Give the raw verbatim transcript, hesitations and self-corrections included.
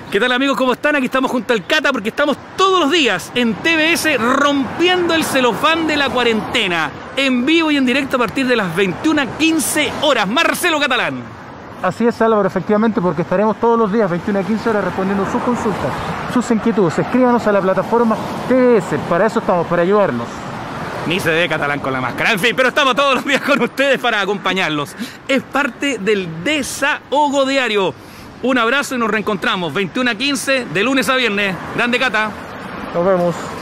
¿Qué tal, amigos? ¿Cómo están? Aquí estamos junto al Cata porque estamos todos los días en T V S rompiendo el celofán de la cuarentena, en vivo y en directo a partir de las veintiuna quince horas. Marcelo Catalán. Así es, Álvaro, efectivamente, porque estaremos todos los días veintiuna quince horas respondiendo sus consultas, sus inquietudes. Escríbanos a la plataforma T V S, para eso estamos, para ayudarnos. Ni se ve Catalán con la máscara, en fin, pero estamos todos los días con ustedes para acompañarlos. Es parte del desahogo diario. Un abrazo y nos reencontramos veintiuna quince de lunes a viernes. Grande, Cata. Nos vemos.